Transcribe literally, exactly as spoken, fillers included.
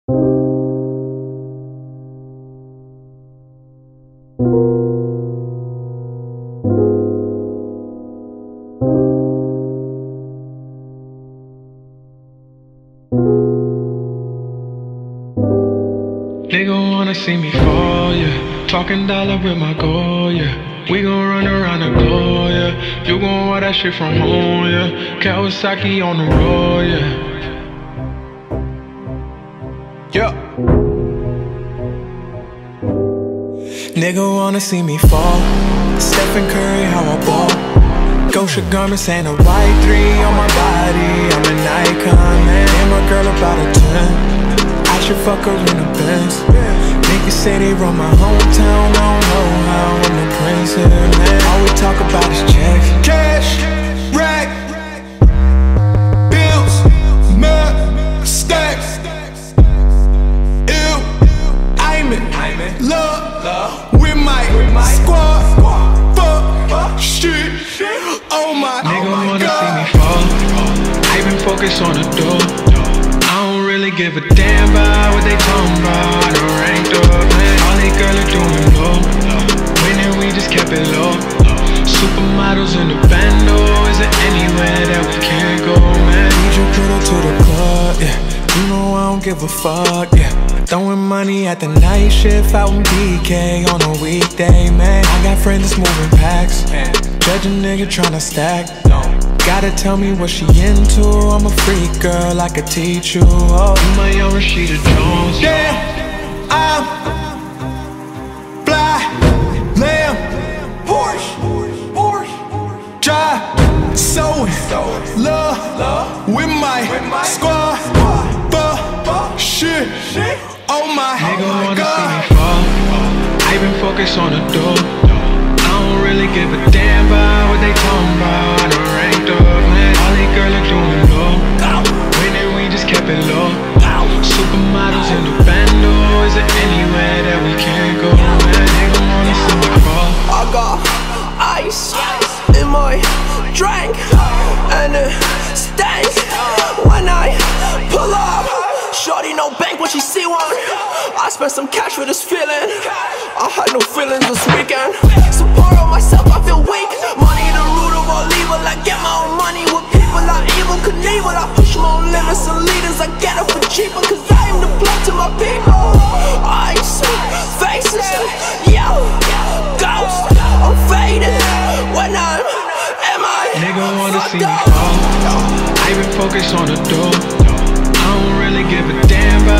Nigga wanna see me fall, yeah. Talking dollar with my goal, yeah. We gon' run around the globe, yeah. You gon' want that shit from home, yeah. Kawasaki on the road, yeah. Yeah. Nigga wanna see me fall. Stephen Curry, how I ball. Gosha garments and a white three on my body. I'm an icon, man. And my girl about a ten. I should fuck her in the Benz. Niggas say they run my hometown. I don't know how I'm the prince here, man. All we talk about is checks. Cash, rack, bills, mud, stacks. Ew, I'm in love with my squad. Fuck, shit, oh my god. Nigga wanna see me fall. I been focused on the door. I don't really give a damn about what they talking about. I done ranked up, man. All they girls are doing low. Winning, we just kept it low. Supermodels in the bando. Is there anywhere that we can't go, man? Need your girl to the club, yeah. You know I don't give a fuck, yeah. Throwing money at the night shift out in B K on a weekday, man. I got friends that's moving packs. Judge a nigga tryna stack. Gotta tell me what she into. I'm a freak girl, I could teach you. Oh, You my young Rashida Jones. damn, I'm fly, lamb, Porsche, Porsche, drive, sewing, love with my squad. Fuck, shit, oh my Nigga wanna god. see me fall. I been focused on the door. I don't really give a damn about what they talking about. I done ranked up, man. All they girls are doing low. Winning, we just kept it low. Supermodels in the bando. Is there anywhere that we can't go, man? Nigga wanna see me fall. I got ice in my drink, and it stinks when I pull up. Shorty no bank when she see one. I spent some cash for this feeling. I had no feelings this weekend. Support on myself, I feel weak. Money the root of all evil. I get my own money with people I evil Knievel. I push my own limits and leaders. I get it for cheaper, cause I am the blood to my people. Ice, faces, yo, ghost. I'm faded when I'm M I. Nigga wanna see me fall. I been focused on the door. I don't really give a damn about